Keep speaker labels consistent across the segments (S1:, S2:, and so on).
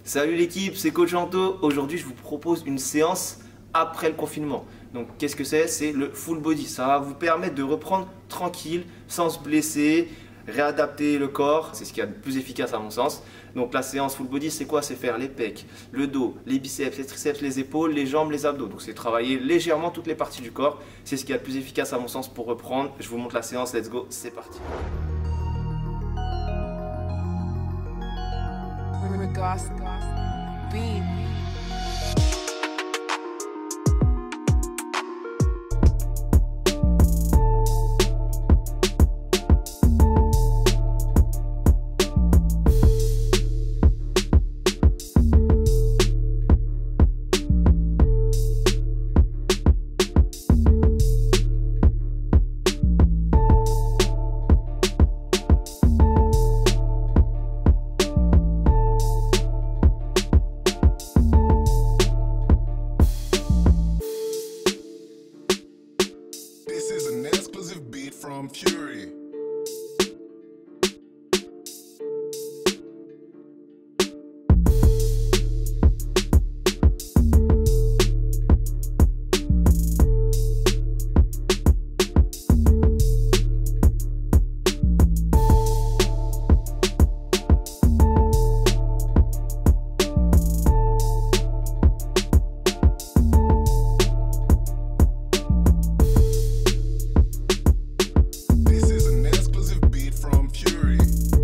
S1: Salut l'équipe, c'est Coach Anto. Aujourd'hui, je vous propose une séance après le confinement. Donc, qu'est-ce que c'est? C'est le full body. Ça va vous permettre de reprendre tranquille, sans se blesser, réadapter le corps. C'est ce qui est le plus efficace à mon sens. Donc, la séance full body, c'est quoi? C'est faire les pecs, le dos, les biceps, les triceps, les épaules, les jambes, les abdos. Donc, c'est travailler légèrement toutes les parties du corps. C'est ce qui est le plus efficace à mon sens pour reprendre. Je vous montre la séance. Let's go, c'est parti.
S2: Beat.
S3: This is an exclusive beat from Fury. This is an exclusive beat from Fury.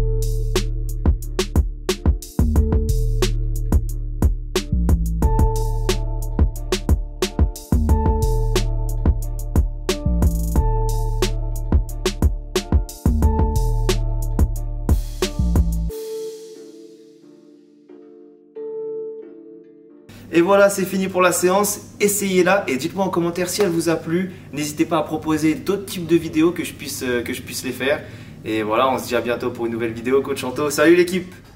S1: Et voilà, c'est fini pour la séance. Essayez-la et dites-moi en commentaire si elle vous a plu. N'hésitez pas à proposer d'autres types de vidéos que je puisse les faire. Et voilà, on se dit à bientôt pour une nouvelle vidéo. Coach Anto, salut l'équipe!